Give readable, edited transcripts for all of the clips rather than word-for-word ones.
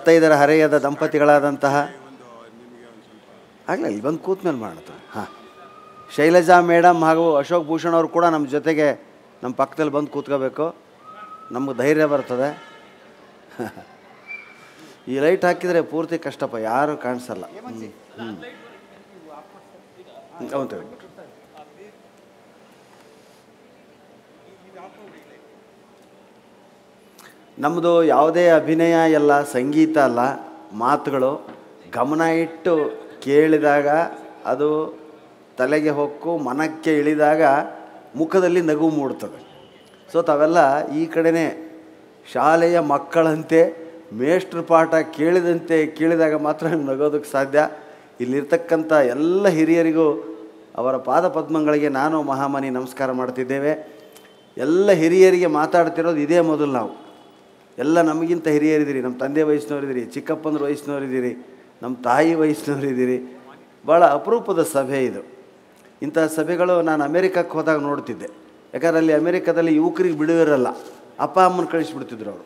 25 ಹರೆಯದ ದಂಪತಿಗಳಾದಂತಹ ಆಗಲಿ ಇಲ್ಲಿ ಬಂದು ಕೂತ್ಮೇಲೆ ಮಾಡೋದು. ಹಾಂ, ಶೈಲಜಾ ಮೇಡಮ್ ಹಾಗೂ ಅಶೋಕ್ ಭೂಷಣ್ ಅವರು ಕೂಡ ನಮ್ಮ ಜೊತೆಗೆ ನಮ್ಮ ಪಕ್ಕದಲ್ಲಿ ಬಂದು ಕೂತ್ಕೋಬೇಕು, ನಮಗೆ ಧೈರ್ಯ ಬರ್ತದೆ. ಈ ಲೈಟ್ ಹಾಕಿದರೆ ಪೂರ್ತಿ ಕಷ್ಟಪ್ಪ, ಯಾರೂ ಕಾಣಿಸಲ್ಲ. ಹೌದು, ನಮ್ಮದು ಯಾವುದೇ ಅಭಿನಯ ಎಲ್ಲ, ಸಂಗೀತ ಅಲ್ಲ, ಮಾತುಗಳು ಗಮನ ಇಟ್ಟು ಕೇಳಿದಾಗ ಅದು ತಲೆಗೆ ಹೊಕ್ಕು ಮನಕ್ಕೆ ಇಳಿದಾಗ ಮುಖದಲ್ಲಿ ನಗು ಮೂಡ್ತದೆ. ಸೊ ತಾವೆಲ್ಲ ಈ ಕಡೆನೇ ಶಾಲೆಯ ಮಕ್ಕಳಂತೆ ಮೇಷ್ಟ್ರ ಪಾಠ ಕೇಳಿದಾಗ ಮಾತ್ರ ನಗೋದಕ್ಕೆ ಸಾಧ್ಯ. ಇಲ್ಲಿರ್ತಕ್ಕಂಥ ಎಲ್ಲ ಹಿರಿಯರಿಗೂ ಅವರ ಪಾದ ಪದ್ಮಗಳಿಗೆ ನಾನು ಮಹಾಮನಿ ನಮಸ್ಕಾರ ಮಾಡ್ತಿದ್ದೇವೆ. ಎಲ್ಲ ಹಿರಿಯರಿಗೆ ಮಾತಾಡ್ತಿರೋದು ಇದೇ ಮೊದಲು. ನಾವು ಎಲ್ಲ ನಮಗಿಂತ ಹಿರಿಯರಿದ್ದೀರಿ, ನಮ್ಮ ತಂದೆ ವಯಸ್ಸಿನವರಿದ್ದೀರಿ, ಚಿಕ್ಕಪ್ಪನ ವಯಸ್ಸಿನವರಿದ್ದೀರಿ, ನಮ್ಮ ತಾಯಿ ವಯಸ್ಸಿನವರಿದ್ದೀರಿ. ಭಾಳ ಅಪರೂಪದ ಸಭೆ ಇದು. ಇಂಥ ಸಭೆಗಳು ನಾನು ಅಮೇರಿಕಕ್ಕೆ ಹೋದಾಗ ನೋಡ್ತಿದ್ದೆ. ಯಾಕಂದ್ರೆ ಅಲ್ಲಿ ಅಮೇರಿಕಾದಲ್ಲಿ ಯುವಕರಿಗೆ ಬಿಡುವಿರಲ್ಲ, ಅಪ್ಪ ಅಮ್ಮನ ಕಳಿಸ್ಬಿಡ್ತಿದ್ರು ಅವರು.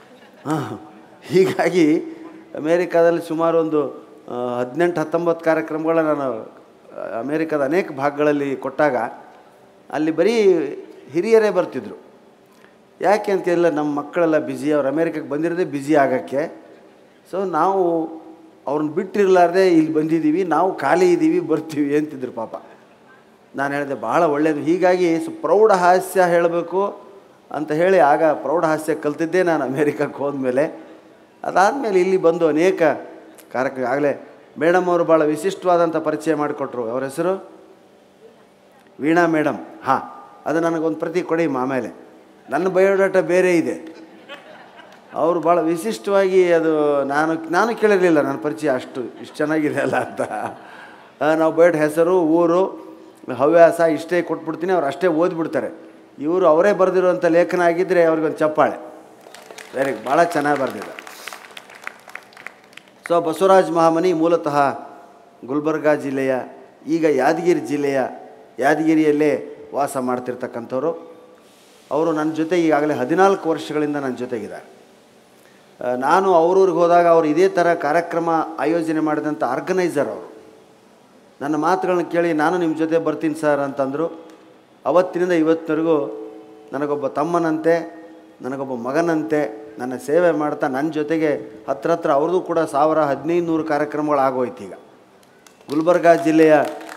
ಹೀಗಾಗಿ ಅಮೇರಿಕಾದಲ್ಲಿ ಸುಮಾರು ಒಂದು 18-19 ಕಾರ್ಯಕ್ರಮಗಳ ನಾನು ಅಮೇರಿಕಾದ ಅನೇಕ ಭಾಗಗಳಲ್ಲಿ ಕೊಟ್ಟಾಗ ಅಲ್ಲಿ ಬರೀ ಹಿರಿಯರೇ ಬರ್ತಿದ್ರು. ಯಾಕೆ ಅಂತೆಲ್ಲ ನಮ್ಮ ಮಕ್ಕಳೆಲ್ಲ ಬ್ಯುಸಿ, ಅವ್ರು ಅಮೇರಿಕಕ್ಕೆ ಬಂದಿರೋದೇ ಬ್ಯುಸಿ ಆಗೋಕ್ಕೆ. ಸೊ ನಾವು ಅವ್ರನ್ನ ಬಿಟ್ಟಿರಲಾರ್ದೆ ಇಲ್ಲಿ ಬಂದಿದ್ದೀವಿ, ನಾವು ಖಾಲಿ ಇದ್ದೀವಿ, ಬರ್ತೀವಿ ಅಂತಿದ್ರು ಪಾಪ. ನಾನು ಹೇಳಿದೆ ಭಾಳ ಒಳ್ಳೆಯದು. ಹೀಗಾಗಿ ಪ್ರೌಢ ಹಾಸ್ಯ ಹೇಳಬೇಕು ಅಂತ ಹೇಳಿ ಆಗ ಪ್ರೌಢ ಹಾಸ್ಯ ಕಲ್ತಿದ್ದೆ ನಾನು ಅಮೇರಿಕಕ್ಕೆ ಹೋದ್ಮೇಲೆ. ಅದಾದಮೇಲೆ ಇಲ್ಲಿ ಬಂದು ಅನೇಕ ಕಾರ್ಯಕ್ರಮ. ಆಗಲೇ ಮೇಡಮ್ ಅವರು ಭಾಳ ವಿಶಿಷ್ಟವಾದಂಥ ಪರಿಚಯ ಮಾಡಿಕೊಟ್ರು. ಅವ್ರ ಹೆಸರು ವೀಣಾ ಮೇಡಮ್. ಹಾಂ, ಅದು ನನಗೊಂದು ಪ್ರತಿ ಕೊಡಿ. ಆಮೇಲೆ ನನ್ನ ಬಯೋಡಾಟಾ ಬೇರೆ ಇದೆ, ಅವರು ಭಾಳ ವಿಶಿಷ್ಟವಾಗಿ ಅದು ನಾನು ಕೇಳಿರಲಿಲ್ಲ ನನ್ನ ಪರಿಚಯ ಇಷ್ಟು ಚೆನ್ನಾಗಿದೆ ಅಲ್ಲ ಅಂತ. ನಾವು ಬಯೋಡಾಟ ಹೆಸರು, ಊರು, ಹವ್ಯಾಸ ಇಷ್ಟೇ ಕೊಟ್ಬಿಡ್ತೀನಿ, ಅವ್ರು ಅಷ್ಟೇ ಓದ್ಬಿಡ್ತಾರೆ. ಇವರು ಅವರೇ ಬರೆದಿರುವಂಥ ಲೇಖನ ಆಗಿದ್ದರೆ ಅವ್ರಿಗೊಂದು ಚಪ್ಪಾಳೆ. ಭಾಳ ಚೆನ್ನಾಗಿ ಬರೆದಿದ್ದಾರೆ. ಸೊ ಬಸವರಾಜ್ ಮಹಾಮನಿ ಮೂಲತಃ ಗುಲ್ಬರ್ಗಾ ಜಿಲ್ಲೆಯ, ಈಗ ಯಾದಗಿರಿ ಜಿಲ್ಲೆಯ ಯಾದಗಿರಿಯಲ್ಲೇ ವಾಸ ಮಾಡ್ತಿರ್ತಕ್ಕಂಥವ್ರು. ಅವರು ನನ್ನ ಜೊತೆ ಈಗಾಗಲೇ 14 ವರ್ಷಗಳಿಂದ ನನ್ನ ಜೊತೆಗಿದ್ದಾರೆ. ನಾನು ಅವ್ರೂರಿಗೆ ಹೋದಾಗ ಅವರು ಇದೇ ಥರ ಕಾರ್ಯಕ್ರಮ ಆಯೋಜನೆ ಮಾಡಿದಂಥ ಆರ್ಗನೈಸರ್ ಅವರು. ನನ್ನ ಮಾತುಗಳನ್ನ ಕೇಳಿ ನಾನು ನಿಮ್ಮ ಜೊತೆ ಬರ್ತೀನಿ ಸರ್ ಅಂತಂದರು. ಅವತ್ತಿನಿಂದ ಇವತ್ತಿನವರೆಗೂ ನನಗೊಬ್ಬ ತಮ್ಮನಂತೆ, ನನಗೊಬ್ಬ ಮಗನಂತೆ ನನ್ನ ಸೇವೆ ಮಾಡ್ತಾ ನನ್ನ ಜೊತೆಗೆ ಹತ್ರ ಅವ್ರದ್ದು ಕೂಡ 1000-1500 ಕಾರ್ಯಕ್ರಮಗಳು ಆಗೋಯ್ತು. ಈಗ ಗುಲ್ಬರ್ಗಾ ಜಿಲ್ಲೆಯ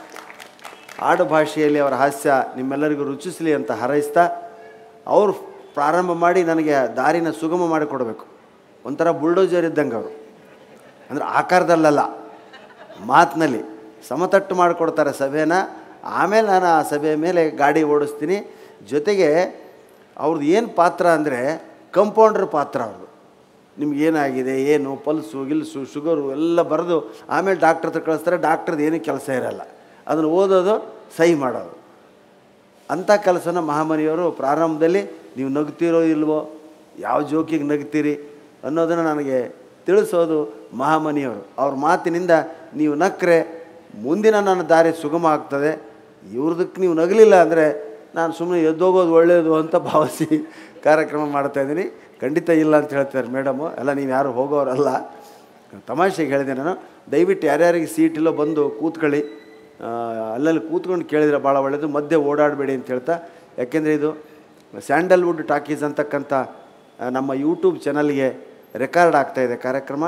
ಆಡು ಭಾಷೆಯಲ್ಲಿ ಅವರ ಹಾಸ್ಯ ನಿಮ್ಮೆಲ್ಲರಿಗೂ ರುಚಿಸಲಿ ಅಂತ ಹಾರೈಸ್ತಾ, ಅವರು ಪ್ರಾರಂಭ ಮಾಡಿ ನನಗೆ ದಾರಿನ ಸುಗಮ ಮಾಡಿಕೊಡ್ಬೇಕು. ಒಂಥರ ಬುಲ್ಡೋಜರ್ ಇದ್ದಂಗೆ ಅವರು, ಅಂದರೆ ಆಕಾರದಲ್ಲಲ್ಲ, ಮಾತಿನಲ್ಲಿ ಸಮತಟ್ಟು ಮಾಡಿಕೊಡ್ತಾರೆ ಸಭೆನ. ಆಮೇಲೆ ನಾನು ಆ ಸಭೆಯ ಮೇಲೆ ಗಾಡಿ ಓಡಿಸ್ತೀನಿ. ಜೊತೆಗೆ ಅವ್ರದ್ದು ಏನು ಪಾತ್ರ ಅಂದರೆ ಕಂಪೌಂಡ್ರ್ ಪಾತ್ರ ಅವ್ರದ್ದು. ನಿಮ್ಗೇನಾಗಿದೆ, ಏನು ಪಲ್ಸು ಗಿಲ್ಸು ಶುಗರು ಎಲ್ಲ ಬರೆದು ಆಮೇಲೆ ಡಾಕ್ಟ್ರ್ ಹತ್ರ ಕಳಿಸ್ತಾರೆ. ಡಾಕ್ಟ್ರದ್ದು ಏನೂ ಕೆಲಸ ಇರಲ್ಲ, ಅದನ್ನು ಓದೋದು, ಸಹಿ ಮಾಡೋದು. ಅಂಥ ಕೆಲಸನ ಮಹಾಮನಿಯವರು ಪ್ರಾರಂಭದಲ್ಲಿ ನೀವು ನಗ್ತಿರೋ ಇಲ್ವೋ, ಯಾವ ಜೋಕಿಗೆ ನಗ್ತೀರಿ ಅನ್ನೋದನ್ನು ನನಗೆ ತಿಳಿಸೋದು ಮಹಾಮನಿಯವರು. ಅವ್ರ ಮಾತಿನಿಂದ ನೀವು ನಕ್ಕರೆ ಮುಂದಿನ ನನ್ನ ದಾರಿ ಸುಗಮ ಆಗ್ತದೆ. ಇವ್ರದಕ್ಕೆ ನೀವು ನಗಲಿಲ್ಲ ಅಂದರೆ ನಾನು ಸುಮ್ಮನೆ ಎದ್ದೋಗೋದು ಒಳ್ಳೆಯದು ಅಂತ ಭಾವಿಸಿ ಕಾರ್ಯಕ್ರಮ ಮಾಡ್ತಾಯಿದ್ದೀನಿ. ಖಂಡಿತ ಇಲ್ಲ ಅಂತ ಹೇಳ್ತಾರೆ ಮೇಡಮು. ಎಲ್ಲ ನೀವು ಯಾರು ಹೋಗೋರಲ್ಲ, ತಮಾಷೆಗೆ ಹೇಳಿದೆ ನಾನು. ದಯವಿಟ್ಟು ಯಾರ್ಯಾರಿಗೆ ಸೀಟಿಲ್ಲೋ ಬಂದು ಕೂತ್ಕೊಳ್ಳಿ, ಅಲ್ಲಲ್ಲಿ ಕೂತ್ಕೊಂಡು ಕೇಳಿದರೆ ಭಾಳ ಒಳ್ಳೆಯದು. ಮಧ್ಯೆ ಓಡಾಡಬೇಡಿ ಅಂತ ಹೇಳ್ತಾ. ಯಾಕೆಂದರೆ ಇದು ಸ್ಯಾಂಡಲ್ವುಡ್ ಟಾಕೀಸ್ ಅಂತಕ್ಕಂಥ ನಮ್ಮ ಯೂಟ್ಯೂಬ್ ಚಾನಲ್ಗೆ ರೆಕಾರ್ಡ್ ಆಗ್ತಾಯಿದೆ ಕಾರ್ಯಕ್ರಮ.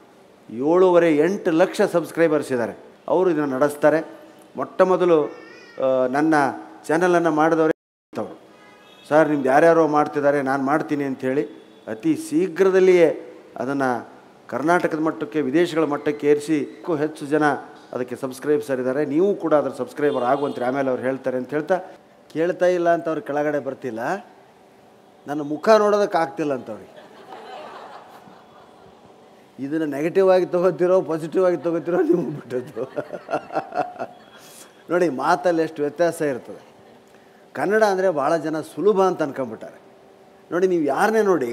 7.5-8 ಲಕ್ಷ ಸಬ್ಸ್ಕ್ರೈಬರ್ಸ್ ಇದ್ದಾರೆ. ಅವರು ಇದನ್ನು ನಡೆಸ್ತಾರೆ. ಮೊಟ್ಟ ಮೊದಲು ನನ್ನ ಚಾನಲನ್ನು ಮಾಡಿದವರೇ ಅವರು. ಸರ್ ನಿಮ್ದು ಯಾರ್ಯಾರೋ ಮಾಡ್ತಿದ್ದಾರೆ, ನಾನು ಮಾಡ್ತೀನಿ ಅಂಥೇಳಿ ಅತಿ ಶೀಘ್ರದಲ್ಲಿಯೇ ಅದನ್ನು ಕರ್ನಾಟಕದ ಮಟ್ಟಕ್ಕೆ, ವಿದೇಶಗಳ ಮಟ್ಟಕ್ಕೆ ಏರಿಸಿ ಹೆಚ್ಚು ಜನ ಅದಕ್ಕೆ ಸಬ್ಸ್ಕ್ರೈಬರ್ಸರ್ ಇದ್ದಾರೆ. ನೀವು ಕೂಡ ಅದರ ಸಬ್ಸ್ಕ್ರೈಬರ್ ಆಗುವಂತ್ರಿ, ಆಮೇಲೆ ಅವ್ರು ಹೇಳ್ತಾರೆ ಅಂತ ಹೇಳ್ತಾ. ಕೇಳ್ತಾ ಇಲ್ಲ ಅಂತ ಅವ್ರು ಕೆಳಗಡೆ ಬರ್ತಿಲ್ಲ, ನನ್ನ ಮುಖ ನೋಡೋದಕ್ಕೆ ಆಗ್ತಿಲ್ಲ ಅಂತವ್ರಿಗೆ. ಇದನ್ನು ನೆಗೆಟಿವ್ ಆಗಿ ತೊಗೋತಿರೋ ಪಾಸಿಟಿವ್ ಆಗಿ ತೊಗೋತಿರೋ ನೀವು ಬಿಟ್ಟದ್ದು. ನೋಡಿ, ಮಾತಲ್ಲಿ ಎಷ್ಟು ವ್ಯತ್ಯಾಸ ಇರ್ತದೆ. ಕನ್ನಡ ಅಂದರೆ ಭಾಳ ಜನ ಸುಲಭ ಅಂತ ಅನ್ಕೊಂಬಿಟ್ಟಾರೆ. ನೋಡಿ, ನೀವು ಯಾರನ್ನೇ ನೋಡಿ,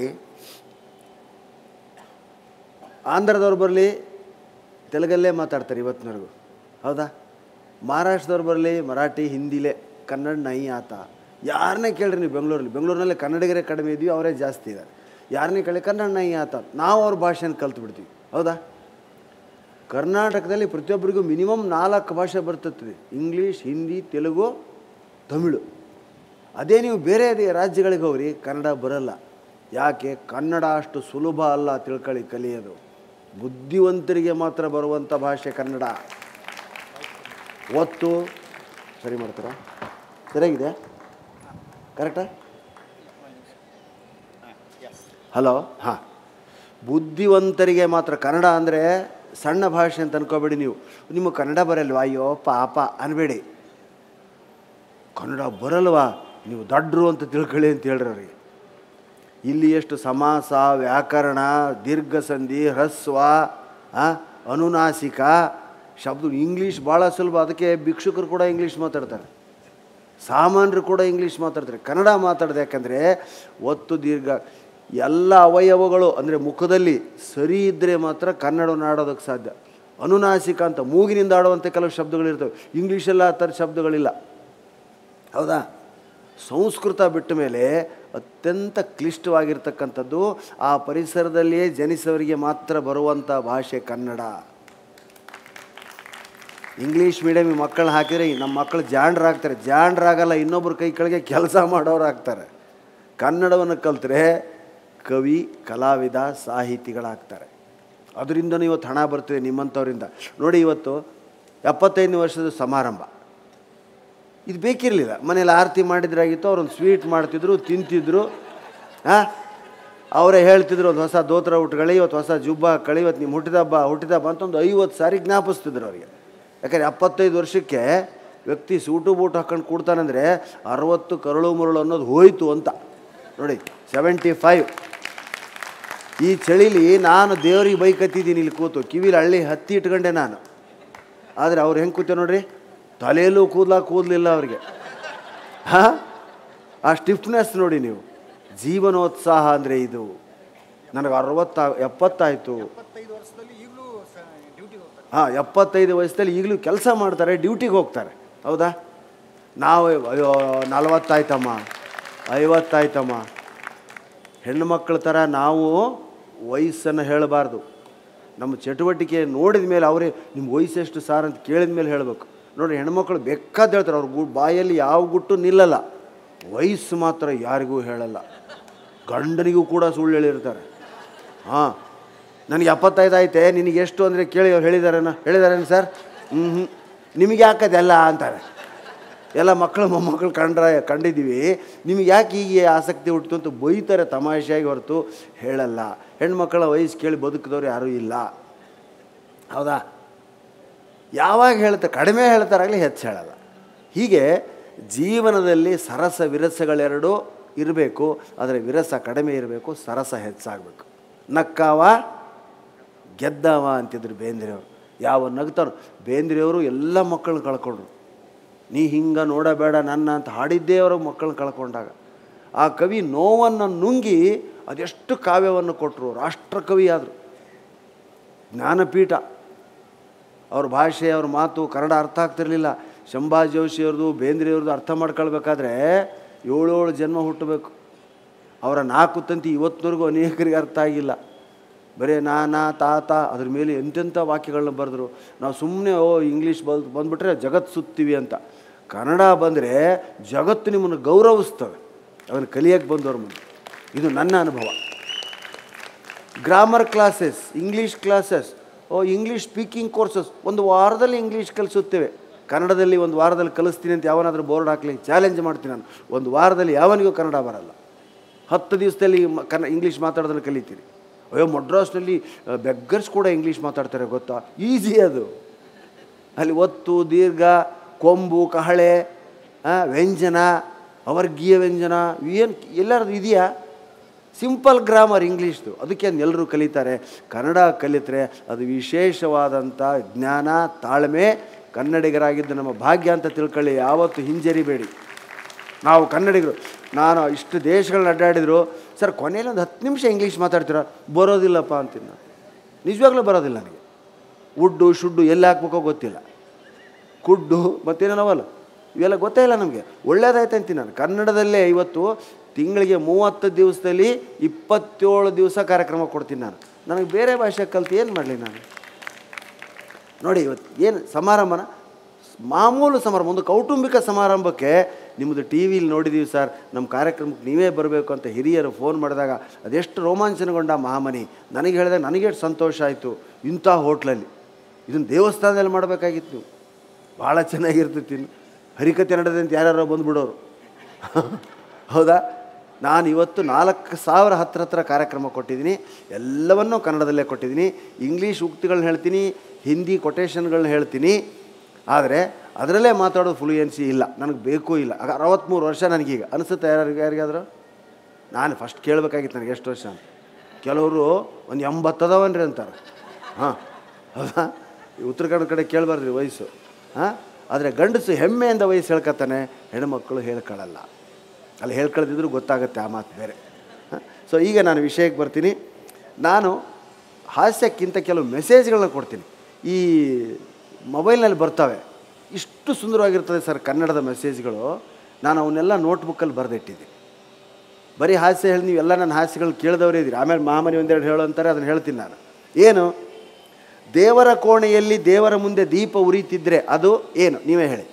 ಆಂಧ್ರದವ್ರು ಬರಲಿ ತೆಲುಗಲ್ಲೇ ಮಾತಾಡ್ತಾರೆ ಇವತ್ತಿನವರೆಗೂ, ಹೌದಾ? ಮಹಾರಾಷ್ಟ್ರದವ್ರು ಬರಲಿ ಮರಾಠಿ ಹಿಂದಿಲೇ, ಕನ್ನಡ ನೈ ಆತ. ಯಾರನ್ನೇ ಕೇಳ್ರಿ ನೀವು ಬೆಂಗಳೂರಲ್ಲಿ, ಬೆಂಗಳೂರಿನಲ್ಲಿ ಕನ್ನಡಿಗರೇ ಕಡಿಮೆ ಇದ್ವಿ, ಅವರೇ ಜಾಸ್ತಿ ಇದ್ದಾರೆ. ಯಾರನ್ನೇ ಕೇಳಿ ಕನ್ನಡ ನೈ ಆತ, ನಾವು ಅವ್ರ ಭಾಷೆನ ಕಲ್ತು ಬಿಡ್ತೀವಿ. ಹೌದಾ? ಕರ್ನಾಟಕದಲ್ಲಿ ಪ್ರತಿಯೊಬ್ಬರಿಗೂ ಮಿನಿಮಮ್ 4 ಭಾಷೆ ಬರ್ತದೆ: ಇಂಗ್ಲೀಷ್, ಹಿಂದಿ, ತೆಲುಗು, ತಮಿಳು. ಅದೇ ನೀವು ಬೇರೆ ರಾಜ್ಯಗಳಿಗೆ ಹೋಗ್ರಿ, ಕನ್ನಡ ಬರಲ್ಲ. ಯಾಕೆ? ಕನ್ನಡ ಅಷ್ಟು ಸುಲಭ ಅಲ್ಲ ತಿಳ್ಕೊಳ್ಳಿ, ಕಲಿಯೋದು. ಬುದ್ಧಿವಂತರಿಗೆ ಮಾತ್ರ ಬರುವಂಥ ಭಾಷೆ ಕನ್ನಡ. ಒತ್ತು ಸರಿ ಮಾಡ್ತಾರಾ? ಸರಿಯಾಗಿದೆ? ಕರೆಕ್ಟಾ? ಹಲೋ. ಹಾಂ, ಬುದ್ಧಿವಂತರಿಗೆ ಮಾತ್ರ ಕನ್ನಡ. ಅಂದರೆ ಸಣ್ಣ ಭಾಷೆ ಅಂತ ಅನ್ಕೋಬೇಡಿ ನೀವು. ನಿಮಗೆ ಕನ್ನಡ ಬರಲ್ವಾ, ಅಯ್ಯೋ ಪಾಪ ಅನ್ಬೇಡಿ. ಕನ್ನಡ ಬರಲ್ವಾ, ನೀವು ದಡ್ರು ಅಂತ ತಿಳ್ಕೊಳ್ಳಿ ಅಂತ ಹೇಳ್ರಿ ಅವರಿಗೆ. ಇಲ್ಲಿ ಎಷ್ಟು ಸಮಾಸ, ವ್ಯಾಕರಣ, ದೀರ್ಘ ಸಂಧಿ, ಹ್ರಸ್ವ, ಅನುನಾಸಿಕ ಶಬ್ದ. ಇಂಗ್ಲೀಷ್ ಭಾಳ ಸುಲಭ. ಅದಕ್ಕೆ ಭಿಕ್ಷುಕರು ಕೂಡ ಇಂಗ್ಲೀಷ್ ಮಾತಾಡ್ತಾರೆ, ಸಾಮಾನ್ಯರು ಕೂಡ ಇಂಗ್ಲೀಷ್ ಮಾತಾಡ್ತಾರೆ. ಕನ್ನಡ ಮಾತಾಡ್ದೆ ಯಾಕಂದರೆ ಒತ್ತು ದೀರ್ಘ ಎಲ್ಲ ಅವಯವಗಳು ಅಂದರೆ ಮುಖದಲ್ಲಿ ಸರಿ ಇದ್ದರೆ ಮಾತ್ರ ಕನ್ನಡವನ್ನು ಆಡೋದಕ್ಕೆ ಸಾಧ್ಯ. ಅನುನಾಸಿಕ ಅಂತ ಮೂಗಿನಿಂದ ಆಡುವಂಥ ಕೆಲವು ಶಬ್ದಗಳಿರ್ತವೆ, ಇಂಗ್ಲೀಷೆಲ್ಲ ಆ ಥರ ಶಬ್ದಗಳಿಲ್ಲ. ಹೌದಾ? ಸಂಸ್ಕೃತ ಬಿಟ್ಟ ಮೇಲೆ ಅತ್ಯಂತ ಕ್ಲಿಷ್ಟವಾಗಿರ್ತಕ್ಕಂಥದ್ದು ಆ ಪರಿಸರದಲ್ಲಿಯೇ ಜನಿಸವರಿಗೆ ಮಾತ್ರ ಬರುವಂಥ ಭಾಷೆ ಕನ್ನಡ. ಇಂಗ್ಲೀಷ್ ಮೀಡಿಯಮ್ ಮಕ್ಕಳನ್ನ ಹಾಕಿದರೆ ನಮ್ಮ ಮಕ್ಕಳು ಜಾಣರಾಗ್ತಾರೆ. ಜಾಣರಾಗಲ್ಲ, ಇನ್ನೊಬ್ಬರು ಕೈ ಕೆಳಗೆ ಕೆಲಸ ಮಾಡೋರು ಆಗ್ತಾರೆ. ಕನ್ನಡವನ್ನು ಕಲಿತ್ರೆ ಕವಿ, ಕಲಾವಿದ, ಸಾಹಿತಿಗಳಾಗ್ತಾರೆ. ಅದರಿಂದನೂ ಇವತ್ತು ಹಣ ಬರ್ತಿದೆ ನಿಮ್ಮಂಥವರಿಂದ. ನೋಡಿ, ಇವತ್ತು 75ನೇ ವರ್ಷದ ಸಮಾರಂಭ. ಇದು ಬೇಕಿರಲಿಲ್ಲ. ಮನೇಲಿ ಆರತಿ ಮಾಡಿದ್ರಾಗಿತ್ತು, ಅವ್ರೊಂದು ಸ್ವೀಟ್ ಮಾಡ್ತಿದ್ರು, ತಿಂತಿದ್ರು. ಅವರೇ ಹೇಳ್ತಿದ್ರು, ಒಂದು ಹೊಸ ದೋತ್ರ ಉಟ್ಕೊಳ್ಳಿ, ಇವತ್ತು ಹೊಸ ಜುಬ್ಬ ಹಾಕ್ಕೊಳ್ಳಿ, ಇವತ್ತು ನಿಮ್ಮ ಹುಟ್ಟಿದಬ್ಬ ಅಂತ ಒಂದು 50 ಸಾರಿ ಜ್ಞಾಪಿಸ್ತಿದ್ರು ಅವರಿಗೆ. ಯಾಕಂದರೆ 75 ವರ್ಷಕ್ಕೆ ವ್ಯಕ್ತಿ ಸೂಟು ಬೂಟು ಹಾಕ್ಕೊಂಡು ಕೂಡ್ತಾನಂದರೆ 60 ಕರಳು ಮುರುಳು ಅನ್ನೋದು ಹೋಯಿತು ಅಂತ. ನೋಡಿ, 75. ಈ ಚಳಿಲಿ ನಾನು ದೇವ್ರಿಗೆ ಬೈಕತ್ತಿದ್ದೀನಿ ಇಲ್ಲಿ ಕೂತು, ಕಿವಿಲಿ ಹಳ್ಳಿ ಹತ್ತಿ ಇಟ್ಕೊಂಡೆ ನಾನು. ಆದರೆ ಅವ್ರು ಹೆಂಗೆ ಕೂತೇವೆ ನೋಡ್ರಿ, ತಲೆಯಲ್ಲೂ ಕೂದಲಿಲ್ಲ ಅವ್ರಿಗೆ. ಆ ಸ್ಟಿಫ್ನೆಸ್ ನೋಡಿ ನೀವು. ಜೀವನೋತ್ಸಾಹ ಅಂದರೆ ಇದು. ನನಗೆ 70 ಆಯಿತು. 75 ವಯಸ್ಸಲ್ಲಿ ಈಗಲೂ ಕೆಲಸ ಮಾಡ್ತಾರೆ, ಡ್ಯೂಟಿಗೆ ಹೋಗ್ತಾರೆ. ಹೌದಾ? ನಾವು 40 ಆಯ್ತಮ್ಮ, 50 ಆಯ್ತಮ್ಮ. ಹೆಣ್ಣು ಮಕ್ಕಳ ಥರ ನಾವು ವಯಸ್ಸನ್ನು ಹೇಳಬಾರ್ದು. ನಮ್ಮ ಚಟುವಟಿಕೆ ನೋಡಿದ ಮೇಲೆ ಅವರೇ ನಿಮ್ಮ ವಯಸ್ಸೆಷ್ಟು ಸಾರ್ ಅಂತ ಕೇಳಿದ ಮೇಲೆ ಹೇಳಬೇಕು. ನೋಡಿ, ಹೆಣ್ಮಕ್ಳು ಬೇಕಾದ ಹೇಳ್ತಾರೆ, ಅವ್ರ ಬಾಯಲ್ಲಿ ಯಾವ ಗುಟ್ಟು ನಿಲ್ಲಲ್ಲ. ವಯಸ್ಸು ಮಾತ್ರ ಯಾರಿಗೂ ಹೇಳಲ್ಲ. ಗಂಡನಿಗೂ ಕೂಡ ಸುಳ್ಳು ಹೇಳಿರ್ತಾರೆ. ನನಗೆ 75 ಆಯ್ತೆ, ನಿನಗೆ ಎಷ್ಟು ಅಂದರೆ ಕೇಳಿ ಅವ್ರು ಹೇಳಿದಾರೇನು ಸರ್? ನಿಮಗೆ ಯಾಕದೆಲ್ಲ ಅಂತಾರೆ. ಎಲ್ಲ ಮಕ್ಕಳು ಮೊಮ್ಮಕ್ಕಳು ಕಂಡಿದ್ದೀವಿ. ನಿಮಗೆ ಯಾಕೆ ಹೀಗೆ ಆಸಕ್ತಿ ಹುಟ್ಟಿತು ಅಂತ ಬೈತಾರೆ ತಮಾಷೆಯಾಗಿ, ಹೊರತು ಹೇಳಲ್ಲ. ಹೆಣ್ಮಕ್ಕಳ ವಯಸ್ಸು ಕೇಳಿ ಬದುಕಿದವ್ರು ಯಾರೂ ಇಲ್ಲ. ಹೌದಾ? ಯಾವಾಗ ಹೇಳ್ತಾರೆ, ಕಡಿಮೆ ಹೇಳ್ತಾರಾಗಲಿ, ಹೆಚ್ಚು ಹೇಳಲ್ಲ. ಹೀಗೆ ಜೀವನದಲ್ಲಿ ಸರಸ ವಿರಸಗಳೆರಡೂ ಇರಬೇಕು. ಆದರೆ ವಿರಸ ಕಡಿಮೆ ಇರಬೇಕು, ಸರಸ ಹೆಚ್ಚಾಗಬೇಕು. ನಕ್ಕಾವ ಗೆದ್ದವ ಅಂತಿದ್ರು ಬೇಂದ್ರೆಯವರು. ಯಾವ ನಗ್ತಾರೋ. ಬೇಂದ್ರೆಯವರು ಎಲ್ಲ ಮಕ್ಕಳನ್ನ ಕಳ್ಕೊಂಡ್ರು. ನೀ ಹಿಂಗೆ ನೋಡಬೇಡ ನನ್ನ ಅಂತ ಹಾಡಿದ್ದೇ ಅವರು ಮಕ್ಕಳನ್ನ ಕಳ್ಕೊಂಡಾಗ. ಆ ಕವಿ ನೋವನ್ನು ನುಂಗಿ ಅದೆಷ್ಟು ಕಾವ್ಯವನ್ನು ಕೊಟ್ಟರು. ರಾಷ್ಟ್ರಕವಿ ಆದರು, ಜ್ಞಾನಪೀಠ. ಅವ್ರ ಭಾಷೆ, ಅವ್ರ ಮಾತು ಕನ್ನಡ ಅರ್ಥ ಆಗ್ತಿರಲಿಲ್ಲ. ಶಂಭಾಜಿ ಜೋಶಿಯವ್ರದ್ದು, ಬೇಂದ್ರೆಯವ್ರದ್ದು ಅರ್ಥ ಮಾಡ್ಕೊಳ್ಬೇಕಾದ್ರೆ 7 ಜನ್ಮ ಹುಟ್ಟಬೇಕು. ಅವರ 4 ತಂತಿ ಇವತ್ತಿನವರೆಗೂ ಅನೇಕರಿಗೆ ಅರ್ಥ ಆಗಿಲ್ಲ. ಬರೀ ನಾನಾ ತಾತ ಅದ್ರ ಮೇಲೆ ಎಂತೆಂಥ ವಾಕ್ಯಗಳನ್ನ ಬರೆದ್ರು. ನಾವು ಸುಮ್ಮನೆ ಇಂಗ್ಲೀಷ್ ಬಂದುಬಿಟ್ರೆ ಜಗತ್ತು ಸುತ್ತೀವಿ ಅಂತ. ಕನ್ನಡ ಬಂದರೆ ಜಗತ್ತು ನಿಮ್ಮನ್ನು ಗೌರವಿಸ್ತವೆ, ಅದನ್ನು ಕಲಿಯೋಕ್ಕೆ ಬಂದವ್ರ ಮುಂದೆ. ಇದು ನನ್ನ ಅನುಭವ. Grammar classes, English classes, English speaking courses. 1 ವಾರದಲ್ಲಿ ಇಂಗ್ಲೀಷ್ ಕಲಿಸುತ್ತೇವೆ. ಕನ್ನಡದಲ್ಲಿ 1 ವಾರದಲ್ಲಿ ಕಲಿಸ್ತೀನಿ ಅಂತ ಯಾವನಾದರೂ ಬೋರ್ಡ್ ಹಾಕಲಿ, ಚಾಲೆಂಜ್ ಮಾಡ್ತೀನಿ ನಾನು. 1 ವಾರದಲ್ಲಿ ಯಾವನಿಗೂ ಕನ್ನಡ ಬರಲ್ಲ. 10 ದಿವಸದಲ್ಲಿ ಇಂಗ್ಲೀಷ್ ಮಾತಾಡೋದನ್ನು ಕಲಿತೀರಿ. ಮಡ್ರಾಸ್ನಲ್ಲಿ ಬೆಗ್ಗರ್ಸ್ ಕೂಡ ಇಂಗ್ಲೀಷ್ ಮಾತಾಡ್ತಾರೆ, ಗೊತ್ತಾ? ಈಸಿ ಅದು. ಅಲ್ಲಿ ಒತ್ತು ದೀರ್ಘ, ಕೊಂಬು, ಕಹಳೆ, ವ್ಯಂಜನ, ಅವರ್ಗೀಯ ವ್ಯಂಜನ ಏನು ಎಲ್ಲರದು ಇದೆಯಾ? ಸಿಂಪಲ್ ಗ್ರಾಮರ್ ಇಂಗ್ಲೀಷ್ದು. ಅದಕ್ಕೆ ಎಲ್ಲರೂ ಕಲಿತಾರೆ. ಕನ್ನಡ ಕಲಿತರೆ ಅದು ವಿಶೇಷವಾದಂಥ ಜ್ಞಾನ, ತಾಳ್ಮೆ. ಕನ್ನಡಿಗರಾಗಿದ್ದು ನಮ್ಮ ಭಾಗ್ಯ ಅಂತ ತಿಳ್ಕೊಳ್ಳಿ. ಯಾವತ್ತು ಹಿಂಜರಿಬೇಡಿ. ನಾವು ಕನ್ನಡಿಗರು. ನಾನು ಇಷ್ಟು ದೇಶಗಳನ್ನ ಅಡ್ಡಾಡಿದ್ರು, ಸರ್ ಕೊನೆಯಲ್ಲಿ ಒಂದು 10 ನಿಮಿಷ ಇಂಗ್ಲೀಷ್ ಮಾತಾಡ್ತೀರಾ? ಬರೋದಿಲ್ಲಪ್ಪ ಅಂತೀನಿ ನಾನು. ನಿಜವಾಗ್ಲೂ ಬರೋದಿಲ್ಲ ನನಗೆ. ಉಡ್ಡು ಶುಡ್ಡು ಎಲ್ಲಿ ಹಾಕ್ಬೇಕೋ ಗೊತ್ತಿಲ್ಲ. ಕುಡ್ಡು ಮತ್ತೇನವಲ್ಲ ಇವೆಲ್ಲ ಗೊತ್ತೇ ಇಲ್ಲ ನಮಗೆ. ಒಳ್ಳೇದಾಯ್ತು ಅಂತೀನಿ ನಾನು. ಕನ್ನಡದಲ್ಲೇ ಇವತ್ತು ತಿಂಗಳಿಗೆ 30 ದಿವಸದಲ್ಲಿ 27 ದಿವಸ ಕಾರ್ಯಕ್ರಮ ಕೊಡ್ತೀನಿ ನಾನು. ನನಗೆ ಬೇರೆ ಭಾಷೆ ಕಲ್ತು ಏನು ಮಾಡಲಿ ನಾನು? ನೋಡಿ, ಇವತ್ತು ಏನು ಸಮಾರಂಭನ, ಮಾಮೂಲು ಸಮಾರಂಭ, ಒಂದು ಕೌಟುಂಬಿಕ ಸಮಾರಂಭಕ್ಕೆ ನಿಮ್ಮದು ಟಿ ವಿಲಿ ನೋಡಿದ್ದೀವಿ ಸರ್, ನಮ್ಮ ಕಾರ್ಯಕ್ರಮಕ್ಕೆ ನೀವೇ ಬರಬೇಕು ಅಂತ ಹಿರಿಯರು ಫೋನ್ ಮಾಡಿದಾಗ ಅದೆಷ್ಟು ರೋಮಾಂಚನಗೊಂಡ ಮಹಾಮನಿ. ನನಗೆ ಹೇಳಿದಾಗ ನನಗೆ ಎಷ್ಟು ಸಂತೋಷ ಆಯಿತು. ಇಂಥ ಹೋಟ್ಲಲ್ಲಿ ಇದನ್ನು ದೇವಸ್ಥಾನದಲ್ಲಿ ಮಾಡಬೇಕಾಗಿತ್ತು. ನೀವು ಭಾಳ ಚೆನ್ನಾಗಿರ್ತೈತಿ. ಹರಿಕತೆ ನಡೆದಂತೆ ಯಾರ್ಯಾರೋ ಬಂದುಬಿಡೋರು. ಹೌದಾ? ನಾನು ಇವತ್ತು 4,000 ಹತ್ರ ಕಾರ್ಯಕ್ರಮ ಕೊಟ್ಟಿದ್ದೀನಿ. ಎಲ್ಲವನ್ನೂ ಕನ್ನಡದಲ್ಲೇ ಕೊಟ್ಟಿದ್ದೀನಿ. ಇಂಗ್ಲೀಷ್ ಉಕ್ತಿಗಳನ್ನ ಹೇಳ್ತೀನಿ, ಹಿಂದಿ ಕೊಟೇಶನ್ಗಳನ್ನ ಹೇಳ್ತೀನಿ. ಆದರೆ ಅದರಲ್ಲೇ ಮಾತಾಡೋದು ಫ್ಲೂಯೆನ್ಸಿ ಇಲ್ಲ, ನನಗೆ ಬೇಕೂ ಇಲ್ಲ. ಆಗ 63 ವರ್ಷ ನನಗೀಗ ಅನಿಸುತ್ತೆ. ಯಾರಿಗಾದರೂ ನಾನು ಫಸ್ಟ್ ಕೇಳಬೇಕಾಗಿತ್ತು ನನಗೆ ಎಷ್ಟು ವರ್ಷ ಅಂತ. ಕೆಲವರು ಒಂದು 80 ಅದಾವನ್ರಿ ಅಂತಾರೆ. ಹಾಂ, ಹೌದಾ? ಉತ್ತರ ಕನ್ನಡ ಕಡೆ ಕೇಳಬಾರ್ದ್ರಿ ವಯಸ್ಸು. ಹಾಂ, ಆದರೆ ಗಂಡಸು ಹೆಮ್ಮೆಯಿಂದ ವಯಸ್ಸು ಹೇಳ್ಕೊತಾನೆ, ಹೆಣ್ಮಕ್ಕಳು ಹೇಳ್ಕೊಳ್ಳಲ್ಲ. ಅಲ್ಲಿ ಹೇಳ್ಕೊಳ್ದಿದ್ರು ಗೊತ್ತಾಗುತ್ತೆ ಆ ಮಾತು ಬೇರೆ. ಸೊ ಈಗ ನಾನು ವಿಷಯಕ್ಕೆ ಬರ್ತೀನಿ. ನಾನು ಹಾಸ್ಯಕ್ಕಿಂತ ಕೆಲವು ಮೆಸೇಜ್ಗಳನ್ನ ಕೊಡ್ತೀನಿ. ಈ ಮೊಬೈಲ್ನಲ್ಲಿ ಬರ್ತವೆ, ಇಷ್ಟು ಸುಂದರವಾಗಿರ್ತದೆ ಸರ್ ಕನ್ನಡದ ಮೆಸೇಜ್ಗಳು. ನಾನು ಅವನ್ನೆಲ್ಲ ನೋಟ್ಬುಕ್ಕಲ್ಲಿ ಬರೆದಿಟ್ಟಿದ್ದೀನಿ. ಬರೀ ಹಾಸ್ಯ ಹೇಳಿ ನೀವೆಲ್ಲ ನನ್ನ ಹಾಸ್ಯಗಳು ಕೇಳಿದವರೇ ಇದ್ದೀರಿ. ಆಮೇಲೆ ಮಹಾಮನಿ ಒಂದೆರಡು ಹೇಳು ಅಂತಾರೆ, ಅದನ್ನು ಹೇಳ್ತೀನಿ ನಾನು. ಏನು? ದೇವರ ಕೋಣೆಯಲ್ಲಿ ದೇವರ ಮುಂದೆ ದೀಪ ಉರಿತಿದ್ರೆ ಅದು ಏನು? ನೀವೇ ಹೇಳಿ.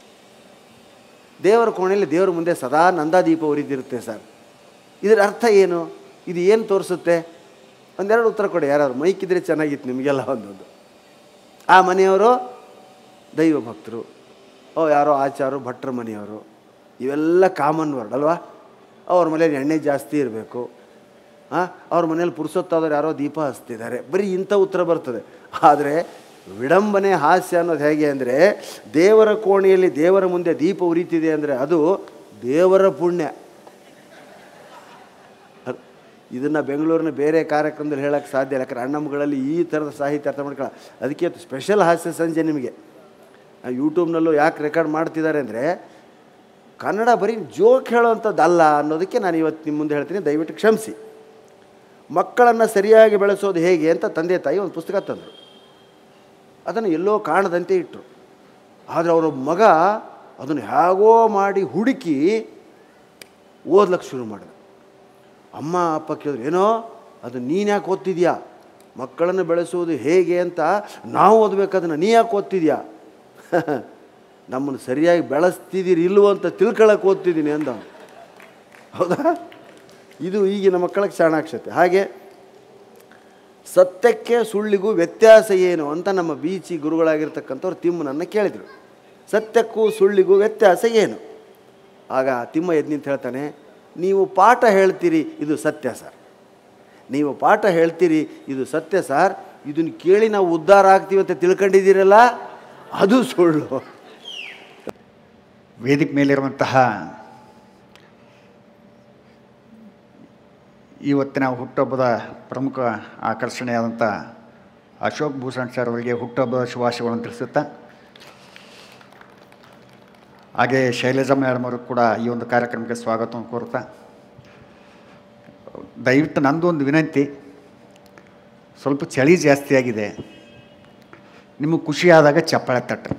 ದೇವರ ಕೋಣೆಯಲ್ಲಿ ದೇವರ ಮುಂದೆ ಸದಾ ನಂದಾದೀಪ ಉರಿದಿರುತ್ತೆ ಸರ್. ಇದರ ಅರ್ಥ ಏನು? ಇದು ಏನು ತೋರಿಸುತ್ತೆ? ಒಂದೆರಡು ಉತ್ತರ ಕೊಡಿ ಯಾರಾದ್ರು. ಮೈಕಿದ್ರೆ ಚೆನ್ನಾಗಿತ್ತು ನಿಮಗೆಲ್ಲ ಒಂದೊಂದು. ಆ ಮನೆಯವರು ದೈವ ಭಕ್ತರು, ಯಾರೋ ಆಚಾರು ಭಟ್ರ ಮನೆಯವರು, ಇವೆಲ್ಲ ಕಾಮನ್ ವರ್ಡ್ ಅಲ್ವಾ? ಅವ್ರ ಮನೇಲಿ ಎಣ್ಣೆ ಜಾಸ್ತಿ ಇರಬೇಕು. ಅವ್ರ ಮನೇಲಿ ಪುರುಸೊತ್ತಾದವ್ರು ಯಾರೋ ದೀಪ ಹಚ್ತಿದ್ದಾರೆ. ಬರೀ ಇಂಥ ಉತ್ತರ ಬರ್ತದೆ. ಆದರೆ ವಿಡಂಬನೆ ಹಾಸ್ಯ ಅನ್ನೋದು ಹೇಗೆ ಅಂದರೆ, ದೇವರ ಕೋಣೆಯಲ್ಲಿ ದೇವರ ಮುಂದೆ ದೀಪ ಉರಿತಿದೆ ಅಂದರೆ ಅದು ದೇವರ ಪುಣ್ಯ. ಇದನ್ನು ಬೆಂಗಳೂರಿನ ಬೇರೆ ಕಾರ್ಯಕ್ರಮದಲ್ಲಿ ಹೇಳೋಕ್ಕೆ ಸಾಧ್ಯ ಇಲ್ಲ. ಯಾಕಂದರೆ ಅಣ್ಣಮ್ಮಗಳಲ್ಲಿ ಈ ಥರದ ಸಾಹಿತ್ಯ ಅರ್ಥ ಮಾಡ್ಕೊಳ್ಳೋ. ಅದಕ್ಕೆ ಸ್ಪೆಷಲ್ ಹಾಸ್ಯ ಸಂಜೆ ನಿಮಗೆ ಯೂಟ್ಯೂಬ್ನಲ್ಲೂ ಯಾಕೆ ರೆಕಾರ್ಡ್ ಮಾಡ್ತಿದ್ದಾರೆ ಅಂದರೆ, ಕನ್ನಡ ಬರೀ ಜೋಕ್ ಹೇಳೋವಂಥದ್ದಲ್ಲ ಅನ್ನೋದಕ್ಕೆ ನಾನು ಇವತ್ತು ನಿಮ್ಮ ಮುಂದೆ ಹೇಳ್ತೀನಿ. ದಯವಿಟ್ಟು ಕ್ಷಮಿಸಿ. ಮಕ್ಕಳನ್ನು ಸರಿಯಾಗಿ ಬೆಳೆಸೋದು ಹೇಗೆ ಅಂತ ತಂದೆ ತಾಯಿ ಒಂದು ಪುಸ್ತಕ ತಂದರು. ಅದನ್ನು ಎಲ್ಲೋ ಕಾಣದಂತೆ ಇಟ್ಟರು. ಆದರೆ ಅವರ ಮಗ ಅದನ್ನು ಹೇಗೋ ಮಾಡಿ ಹುಡುಕಿ ಓದ್ಲಿಕ್ಕೆ ಶುರು ಮಾಡಿದ. ಅಮ್ಮ ಅಪ್ಪ ಕೇಳಿದ್ರು, ಏನೋ ಅದು ನೀನು ಯಾಕೆ ಓದ್ತಿದ್ಯಾ? ಮಕ್ಕಳನ್ನು ಬೆಳೆಸುವುದು ಹೇಗೆ ಅಂತ ನಾವು ಓದಬೇಕದನ್ನು, ನೀ ಯಾಕೆ ಓದ್ತಿದ್ಯಾ? ನಮ್ಮನ್ನು ಸರಿಯಾಗಿ ಬೆಳೆಸ್ತಿದ್ದೀರಿ ಇಲ್ವೋ ಅಂತ ತಿಳ್ಕೊಳ್ಳೋಕೆ ಓದ್ತಿದ್ದೀನಿ ಅಂದ. ಹೌದಾ? ಇದು ಈಗಿನ ಮಕ್ಕಳಿಗೆ ಚಾಣಾಕ್ಷತೆ. ಹಾಗೆ ಸತ್ಯಕ್ಕೆ ಸುಳ್ಳಿಗೂ ವ್ಯತ್ಯಾಸ ಏನು ಅಂತ ನಮ್ಮ ಬೀಚಿ ಗುರುಗಳಾಗಿರ್ತಕ್ಕಂಥವ್ರು ತಿಮ್ಮನನ್ನು ಕೇಳಿದರು. ಸತ್ಯಕ್ಕೂ ಸುಳ್ಳಿಗೂ ವ್ಯತ್ಯಾಸ ಏನು? ಆಗ ತಿಮ್ಮ ಎದ್ದು ನಿಂತು ಹೇಳ್ತಾನೆ, ನೀವು ಪಾಠ ಹೇಳ್ತೀರಿ ಇದು ಸತ್ಯ ಸರ್, ನೀವು ಪಾಠ ಹೇಳ್ತೀರಿ ಇದು ಸತ್ಯ ಸರ್, ಇದನ್ನು ಕೇಳಿ ನಾವು ಉದ್ಧಾರ ಆಗ್ತೀವಿ ಅಂತ ತಿಳ್ಕೊಂಡಿದ್ದೀರಲ್ಲ ಅದು ಸುಳ್ಳು. ವೇದಿಕೆ ಮೇಲಿರುವಂತಹ ಇವತ್ತಿನ ಹುಟ್ಟುಹಬ್ಬದ ಪ್ರಮುಖ ಆಕರ್ಷಣೆಯಾದಂಥ ಅಶೋಕ್ ಭೂಷಣ್ ಸರ್ ಅವರಿಗೆ ಹುಟ್ಟುಹಬ್ಬದ ಶುಭಾಶಯಗಳನ್ನು ತಿಳಿಸುತ್ತಾ, ಹಾಗೆ ಶೈಲಜಾ ಮೇಡಮ್ ಅವರು ಕೂಡ ಈ ಒಂದು ಕಾರ್ಯಕ್ರಮಕ್ಕೆ ಸ್ವಾಗತವನ್ನು ಕೋರುತ್ತಾ, ದಯವಿಟ್ಟು ನಂದೊಂದು ವಿನಂತಿ, ಸ್ವಲ್ಪ ಚಳಿ ಜಾಸ್ತಿ ಆಗಿದೆ, ನಿಮಗೆ ಖುಷಿಯಾದಾಗ ಚಪ್ಪಾಳೆ ತಟ್ಟೆ.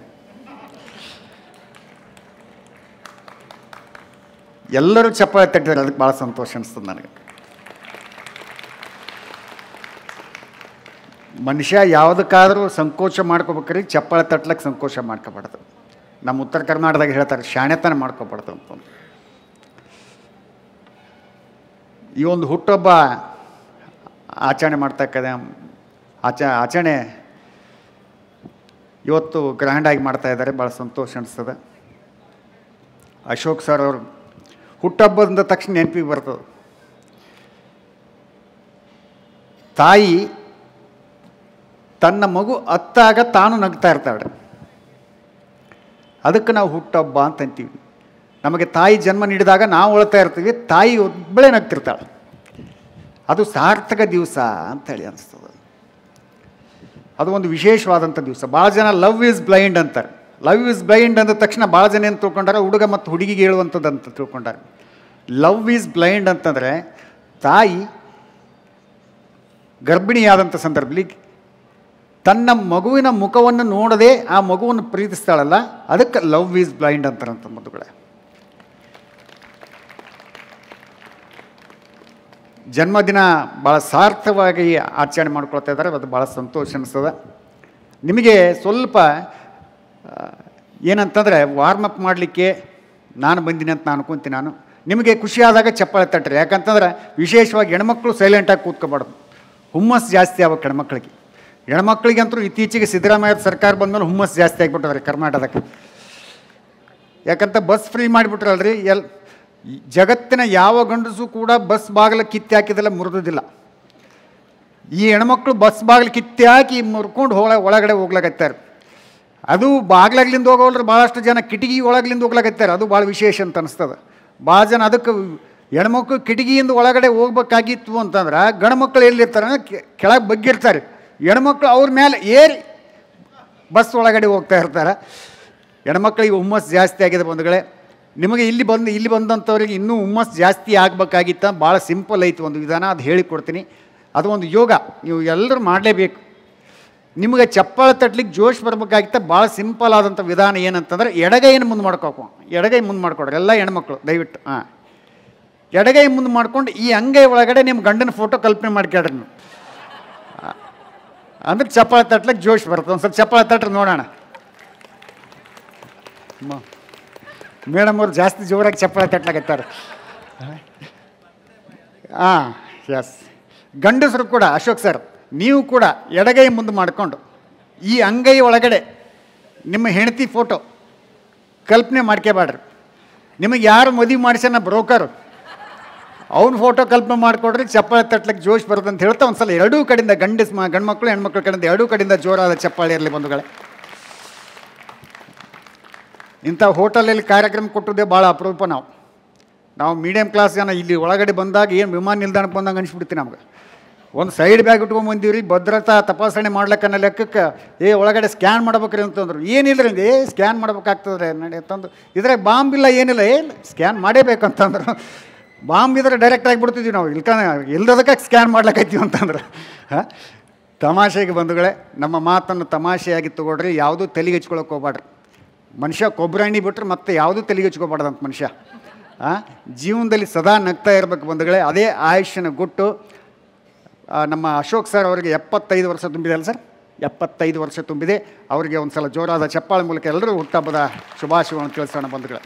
ಎಲ್ಲರೂ ಚಪ್ಪಾಳೆ ತಟ್ಟಿದ್ರೆ ಅದಕ್ಕೆ ಭಾಳ ಸಂತೋಷ ಅನಿಸ್ತದೆ ನನಗೆ. ಮನುಷ್ಯ ಯಾವುದಕ್ಕಾದರೂ ಸಂಕೋಚ ಮಾಡ್ಕೋಬೇಕಾದ್ರೆ ಚಪ್ಪಾಳೆ ತಟ್ಲಕ್ಕೆ ಸಂಕೋಚ ಮಾಡ್ಕೋಬಾರ್ದು. ನಮ್ಮ ಉತ್ತರ ಕರ್ನಾಟಕದಾಗ ಹೇಳ್ತಾರೆ ಶಾಣೆತನ ಮಾಡ್ಕೋಬಾರ್ದು ಅಂತ. ಈ ಒಂದು ಹುಟ್ಟುಹಬ್ಬ ಆಚರಣೆ ಮಾಡ್ತಕ್ಕಂಥ ಆಚರಣೆ ಇವತ್ತು ಗ್ರ್ಯಾಂಡಾಗಿ ಮಾಡ್ತಾಯಿದ್ದಾರೆ, ಭಾಳ ಸಂತೋಷ ಅನಿಸ್ತದೆ. ಅಶೋಕ್ ಸರ್ ಅವರು ಹುಟ್ಟುಹಬ್ಬದ ತಕ್ಷಣ ನೆನಪಿಗೆ ಬರ್ತದೆ, ತಾಯಿ ತನ್ನ ಮಗು ಅತ್ತಾಗ ತಾನು ನಗ್ತಾ ಇರ್ತಾಳೆ, ಅದಕ್ಕೆ ನಾವು ಹುಟ್ಟುಹಬ್ಬ ಅಂತ ಅಂತೀವಿ. ನಮಗೆ ತಾಯಿ ಜನ್ಮ ನೀಡಿದಾಗ ನಾವು ಅಳ್ತಾ ಇರ್ತೀವಿ, ತಾಯಿ ಒಬ್ಬಳೇ ನಗ್ತಿರ್ತಾಳೆ, ಅದು ಸಾರ್ಥಕ ದಿವಸ ಅಂತೇಳಿ ಅನಿಸ್ತದೆ. ಅದು ಒಂದು ವಿಶೇಷವಾದಂಥ ದಿವಸ. ಭಾಳ ಜನ ಲವ್ ಈಸ್ ಬ್ಲೈಂಡ್ ಅಂತಾರೆ. ಲವ್ ಈಸ್ ಬ್ಲೈಂಡ್ ಅಂದ ತಕ್ಷಣ ಭಾಳ ಜನ ಏನು ತಿಳ್ಕೊಂಡಾರೆ, ಹುಡುಗ ಮತ್ತು ಹುಡುಗಿಗೆ ಹೇಳುವಂಥದ್ದು ಅಂತ ತಿಳ್ಕೊಂಡಾರೆ. ಲವ್ ಈಸ್ ಬ್ಲೈಂಡ್ ಅಂತಂದರೆ ತಾಯಿ ಗರ್ಭಿಣಿಯಾದಂಥ ಸಂದರ್ಭದಲ್ಲಿ ತನ್ನ ಮಗುವಿನ ಮುಖವನ್ನು ನೋಡದೆ ಆ ಮಗುವನ್ನು ಪ್ರೀತಿಸ್ತಾಳಲ್ಲ, ಅದಕ್ಕೆ ಲವ್ ಈಸ್ ಬ್ಲೈಂಡ್ ಅಂತಾರಂತ ಮದುಗಳೇ. ಜನ್ಮದಿನ ಭಾಳ ಸಾರ್ಥಕವಾಗಿ ಆಚರಣೆ ಮಾಡ್ಕೊಳ್ತಾ ಇದ್ದಾರೆ. ಅದು ಭಾಳ ಸಂತೋಷ ಅನಿಸ್ತದೆ. ನಿಮಗೆ ಸ್ವಲ್ಪ ಏನಂತಂದರೆ ವಾರ್ಮಪ್ ಮಾಡಲಿಕ್ಕೆ ನಾನು ಬಂದೀನಿ ಅಂತ ನಾನು ಅನ್ಕೊಂತೀನಿ. ನಾನು ನಿಮಗೆ ಖುಷಿ ಆದಾಗ ಚಪ್ಪಾಳೆ ತಟ್ರಿ. ಯಾಕಂತಂದ್ರೆ ವಿಶೇಷವಾಗಿ ಹೆಣ್ಮಕ್ಳು ಸೈಲೆಂಟಾಗಿ ಕೂತ್ಕೊಬಾರ್ದು. ಹುಮ್ಮಸ್ಸು ಜಾಸ್ತಿ ಆಗ್ಬೇಕು ಹೆಣ್ಮಕ್ಳಿಗೆ. ಹೆಣ್ಮಕ್ಳಿಗಂತೂ ಇತ್ತೀಚೆಗೆ ಸಿದ್ದರಾಮಯ್ಯ ಸರ್ಕಾರ ಬಂದಮೇಲೆ ಹುಮ್ಮಸ್ಸು ಜಾಸ್ತಿ ಆಗಿಬಿಟ್ಟದ್ರಿ ಕರ್ನಾಟಕಕ್ಕೆ. ಯಾಕಂತ ಬಸ್ ಫ್ರೀ ಮಾಡಿಬಿಟ್ರಲ್ರಿ. ಜಗತ್ತಿನ ಯಾವ ಗಂಡಸು ಕೂಡ ಬಸ್ ಬಾಗಿಲು ಕಿತ್ತಿ ಹಾಕಿದೆಲ್ಲ ಮುರಿದಿಲ್ಲ. ಈ ಹೆಣ್ಮಕ್ಳು ಬಸ್ ಬಾಗಿಲು ಕಿತ್ತಿ ಹಾಕಿ ಮುರ್ಕೊಂಡು ಒಳಗಡೆ ಹೋಗ್ಲಾಕತ್ತಾರೆ. ಅದು ಬಾಗ್ಲಾಗ್ಲಿಂದ ಹೋಗೋಲ್ರಿ. ಭಾಳಷ್ಟು ಜನ ಕಿಟಕಿ ಒಳಗ್ಲಿಂದ ಹೋಗ್ಲಾಕತ್ತಾರೆ. ಅದು ಭಾಳ ವಿಶೇಷ ಅಂತ ಅನಿಸ್ತದೆ. ಭಾಳ ಜನ ಅದಕ್ಕೆ ಹೆಣ್ಮಕ್ಳು ಕಿಟಕಿಯಿಂದ ಒಳಗಡೆ ಹೋಗ್ಬೇಕಾಗಿತ್ತು ಅಂತಂದ್ರೆ ಗಂಡ್ಮಕ್ಳು ಎಲ್ಲಿರ್ತಾರೆ ಕೆಳಗೆ ಬಗ್ಗಿರ್ತಾರೆ. ಹೆಣ್ಮಕ್ಳು ಅವ್ರ ಮೇಲೆ ಏರಿ ಬಸ್ ಒಳಗಡೆ ಹೋಗ್ತಾ ಇರ್ತಾರೆ. ಹೆಣ್ಮಕ್ಳಿಗೆ ಹುಮ್ಮಸ್ಸು ಜಾಸ್ತಿ ಆಗಿದೆ ಬಂಧುಗಳೇ. ನಿಮಗೆ ಇಲ್ಲಿ ಬಂದಂಥವ್ರಿಗೆ ಇನ್ನೂ ಹುಮ್ಮಸ್ಸು ಜಾಸ್ತಿ ಆಗಬೇಕಾಗಿತ್ತ. ಭಾಳ ಸಿಂಪಲ್ ಐತಿ ಒಂದು ವಿಧಾನ, ಅದು ಹೇಳಿಕೊಡ್ತೀನಿ. ಅದು ಒಂದು ಯೋಗ, ನೀವು ಎಲ್ಲರೂ ಮಾಡಲೇಬೇಕು. ನಿಮಗೆ ಚಪ್ಪಾಳೆ ತಟ್ಲಿಕ್ಕೆ ಜೋಶ್ ಬರಬೇಕಾಗಿತ್ತ. ಭಾಳ ಸಿಂಪಲ್ ಆದಂಥ ವಿಧಾನ ಏನಂತಂದ್ರೆ ಎಡಗೈಯನ್ನು ಮುಂದೆ ಎಡಗೈ ಮುಂದೆ ಮಾಡ್ಕೊಡ್ರಿ ಎಲ್ಲ ಹೆಣ್ಮಕ್ಳು ದಯವಿಟ್ಟು. ಎಡಗೈ ಮುಂದೆ ಮಾಡ್ಕೊಂಡು ಈ ಅಂಗೈ ಒಳಗಡೆ ನಿಮ್ಮ ಗಂಡನ ಫೋಟೋ ಕಲ್ಪನೆ ಮಾಡ್ಕೊಳ್ರಿ ನೀವು. ಅಂದ್ರೆ ಚಪ್ಪಾಳೆ ತಟ್ಲಿಕ್ಕೆ ಜೋಶ್ ಬರುತ್ತೆ. ಒಂದು ಸ್ವಲ್ಪ ಚಪ್ಪಾಳೆ ತಟ್ರಿ ನೋಡೋಣ. ಮೇಡಮ್ ಅವ್ರು ಜಾಸ್ತಿ ಜೋರಾಗಿ ಚಪ್ಪಾಳೆ ತಟ್ಲಾಕತ್ತಾರೆ. ಎಸ್, ಗಂಡಸರು ಕೂಡ ಅಶೋಕ್ ಸರ್ ನೀವು ಕೂಡ ಎಡಗೈ ಮುಂದೆ ಮಾಡಿಕೊಂಡು ಈ ಅಂಗೈ ಒಳಗಡೆ ನಿಮ್ಮ ಹೆಂಡತಿ ಫೋಟೋ ಕಲ್ಪನೆ ಮಾಡ್ಕೋಬೇಡ್ರಿ. ನಿಮಗೆ ಯಾರು ಮದುವೆ ಮಾಡಿಸ್ಯಾನ ಬ್ರೋಕರು ಅವ್ನ ಫೋಟೋ ಕಲ್ಪನೆ ಮಾಡಿಕೊಡ್ರಿ. ಚಪ್ಪಾಳೆ ತಟ್ಲಿಕ್ಕೆ ಜೋಶ್ ಬರುತ್ತೆ ಅಂತ ಹೇಳ್ತಾ ಒಂದು ಸಲ ಎರಡೂ ಕಡೆಯಿಂದ ಗಂಡ್ಮಕ್ಳು ಹೆಣ್ಮಕ್ಳ ಕಡೆಯಿಂದ ಎರಡೂ ಕಡೆಯಿಂದ ಜೋರಾದ ಚಪ್ಪಾಳೆ ಇರಲಿ ಬಂಧುಗಳೇ. ಇಂಥ ಹೋಟೆಲಲ್ಲಿ ಕಾರ್ಯಕ್ರಮ ಕೊಟ್ಟದ್ದೇ ಭಾಳ ಅಪರೂಪ. ನಾವು ಮೀಡಿಯಮ್ ಕ್ಲಾಸ್ ಜನ ಇಲ್ಲಿ ಒಳಗಡೆ ಬಂದಾಗ ಏನು ವಿಮಾನ ನಿಲ್ದಾಣಕ್ಕೆ ಬಂದಂಗೆ ಅನಿಸ್ಬಿಡ್ತೀವಿ. ನಮ್ಗೆ ಒಂದು ಸೈಡ್ ಬ್ಯಾಗ್ ಇಟ್ಕೊಂಡ್ಬಂದೀವಿ ರೀ, ಭದ್ರತಾ ತಪಾಸಣೆ ಮಾಡ್ಲಿಕ್ಕನ್ನ ಲೆಕ್ಕಕ್ಕೆ ಒಳಗಡೆ ಸ್ಕ್ಯಾನ್ ಮಾಡ್ಬೇಕ್ರಿ ಅಂತಂದ್ರು. ಏನಿಲ್ಲ ರೀ ಸ್ಕ್ಯಾನ್ ಮಾಡ್ಬೇಕಾಗ್ತದ್ರಿ ನಡಿ ಅಂತಂದು. ಇದ್ರೆ ಬಾಂಬ್ ಇಲ್ಲ ಏನಿಲ್ಲ, ಸ್ಕ್ಯಾನ್ ಮಾಡೇಬೇಕಂತಂದ್ರು. ಬಾಂಬ್ ಇದ್ರೆ ಡೈರೆಕ್ಟ್ ಆಗಿಬಿಡ್ತಿದ್ವಿ ನಾವು. ಇಲ್ದದಕ್ಕೆ ಸ್ಕ್ಯಾನ್ ಮಾಡ್ಲಿಕ್ಕೈತೀವಿ ಅಂತಂದ್ರೆ. ತಮಾಷೆಗೆ ಬಂಧುಗಳೇ, ನಮ್ಮ ಮಾತನ್ನು ತಮಾಷೆಯಾಗಿ ತಗೊಳ್ರಿ. ಯಾವುದೂ ತಲೆಗೆ ಹಚ್ಕೊಳಕ್ಕೆ ಹೋಗ್ಬೇಡ್ರಿ. ಮನುಷ್ಯ ಕೊಬ್ಬರಿ ಎಣ್ಣೆ ಬಿಟ್ಟರೆ ಮತ್ತೆ ಯಾವುದೂ ತಲೆಗೆ ಹಚ್ಕೊಬಾರ್ದಂತ ಮನುಷ್ಯ. ಜೀವನದಲ್ಲಿ ಸದಾ ನಗ್ತಾ ಇರಬೇಕು ಬಂಧುಗಳೇ. ಅದೇ ಆಯುಷ್ಯನ ಗುಟ್ಟು. ನಮ್ಮ ಅಶೋಕ್ ಸರ್ ಅವರಿಗೆ 75 ವರ್ಷ ತುಂಬಿದೆ ಅಲ್ಲ ಸರ್? 75 ವರ್ಷ ತುಂಬಿದೆ. ಅವರಿಗೆ ಒಂದು ಸಲ ಜೋರಾದ ಚಪ್ಪಾಳೆ ಮೂಲಕ ಎಲ್ಲರೂ ಹುಟ್ಟಹಬ್ಬದ ಶುಭಾಶಯಗಳನ್ನು ತಿಳಿಸೋಣ ಬಂಧುಗಳೇ.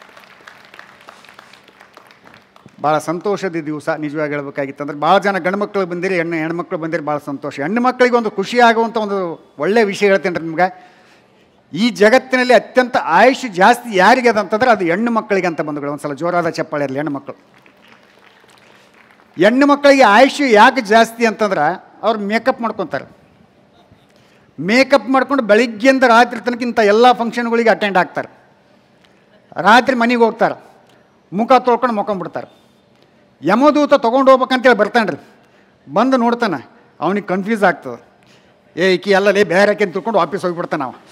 ಭಾಳ ಸಂತೋಷದ ದಿವಸ ನಿಜವಾಗಿ ಹೇಳ್ಬೇಕಾಗಿತ್ತಂದ್ರೆ. ಭಾಳ ಜನ ಗಂಡು ಬಂದಿರಿ, ಹೆಣ್ಮಕ್ಳು ಬಂದಿರಿ, ಭಾಳ ಸಂತೋಷ. ಹೆಣ್ಣು ಮಕ್ಕಳಿಗೆ ಒಂದು ಖುಷಿ ಆಗುವಂಥ ಒಂದು ಒಳ್ಳೆಯ ವಿಷಯ ಹೇಳ್ತೇನೆ ರೀ ನಿಮ್ಗೆ. ಈ ಜಗತ್ತಿನಲ್ಲಿ ಅತ್ಯಂತ ಆಯುಷ್ ಜಾಸ್ತಿ ಯಾರಿಗೆ ಅದಂತಂದ್ರೆ ಅದು ಹೆಣ್ಣು ಮಕ್ಕಳಿಗೆ ಅಂತ ಬಂಧುಗಳು. ಒಂದು ಸಲ ಜೋರಾದ ಚಪ್ಪಾಳೆ ಇರಲಿ. ಹೆಣ್ಣು ಮಕ್ಕಳಿಗೆ ಆಯುಷ್ ಯಾಕೆ ಜಾಸ್ತಿ ಅಂತಂದ್ರೆ ಅವ್ರು ಮೇಕಪ್ ಮಾಡ್ಕೊತಾರೆ. ಮೇಕಪ್ ಮಾಡ್ಕೊಂಡು ಬೆಳಿಗ್ಗೆಯಿಂದ ರಾತ್ರಿ ತನಕ ಇಂಥ ಎಲ್ಲ ಫಂಕ್ಷನ್ಗಳಿಗೆ ಅಟೆಂಡ್ ಆಗ್ತಾರೆ. ರಾತ್ರಿ ಮನೆಗೆ ಹೋಗ್ತಾರೆ, ಮುಖ ತೊಳ್ಕೊಂಡು ಮುಕೊಂಡ್ಬಿಡ್ತಾರೆ. ಯಮದೂತ ತೊಗೊಂಡು ಹೋಗ್ಬೇಕಂತೇಳಿ ಬರ್ತಾನೆ ರೀ. ಬಂದು ನೋಡ್ತಾನೆ, ಅವನಿಗೆ ಕನ್ಫ್ಯೂಸ್ ಆಗ್ತದೆ. ಈಕಿ ಅಲ್ಲೇ ಬೇರೆ ಆಕೆ ತಿಳ್ಕೊಂಡು ವಾಪಸ್ ಹೋಗಿಬಿಡ್ತಾನೆ ನಾವು.